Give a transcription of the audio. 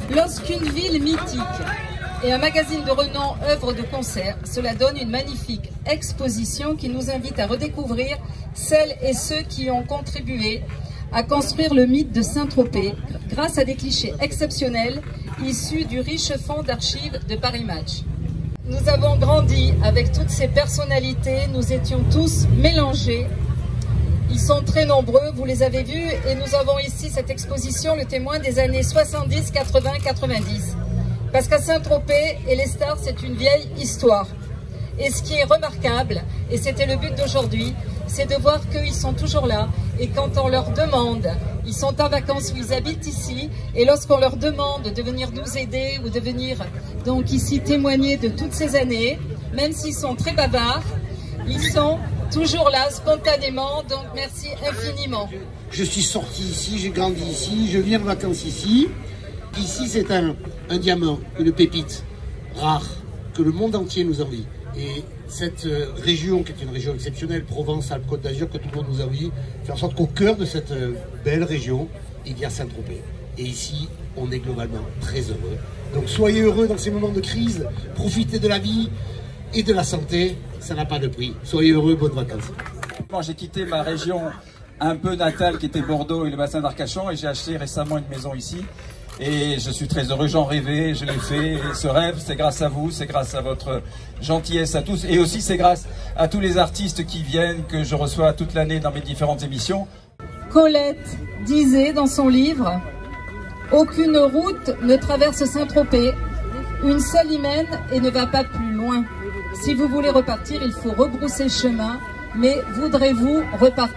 Lorsqu'une ville mythique et un magazine de renom œuvre de concert, cela donne une magnifique exposition qui nous invite à redécouvrir celles et ceux qui ont contribué à construire le mythe de Saint-Tropez grâce à des clichés exceptionnels issus du riche fonds d'archives de Paris Match. Nous avons grandi avec toutes ces personnalités, nous étions tous mélangés. Ils sont très nombreux, vous les avez vus, et nous avons ici cette exposition, le témoin des années 70, 80, 90. Parce qu'à Saint-Tropez et les stars, c'est une vieille histoire. Et ce qui est remarquable, et c'était le but d'aujourd'hui, c'est de voir qu'ils sont toujours là. Et quand on leur demande, ils sont en vacances ou ils habitent ici, et lorsqu'on leur demande de venir nous aider ou de venir donc ici témoigner de toutes ces années, même s'ils sont très bavards, ils sont toujours là, spontanément, donc merci infiniment. Je suis sorti ici, j'ai grandi ici, je viens de vacances ici. Ici, c'est un diamant, une pépite rare que le monde entier nous envie. Et cette région, qui est une région exceptionnelle, Provence, Alpes, Côte d'Azur, que tout le monde nous envie, fait en sorte qu'au cœur de cette belle région, il y a Saint-Tropez. Et ici, on est globalement très heureux. Donc soyez heureux dans ces moments de crise, profitez de la vie et de la santé, ça n'a pas de prix. Soyez heureux, bonnes vacances. J'ai quitté ma région un peu natale qui était Bordeaux et le bassin d'Arcachon et j'ai acheté récemment une maison ici. Et je suis très heureux, j'en rêvais, je l'ai fait. Et ce rêve, c'est grâce à vous, c'est grâce à votre gentillesse à tous. Et aussi, c'est grâce à tous les artistes qui viennent, que je reçois toute l'année dans mes différentes émissions. Colette disait dans son livre « Aucune route ne traverse Saint-Tropez, une seule y mène et ne va pas plus loin. Si vous voulez repartir, il faut rebrousser chemin, mais voudrez-vous repartir ?»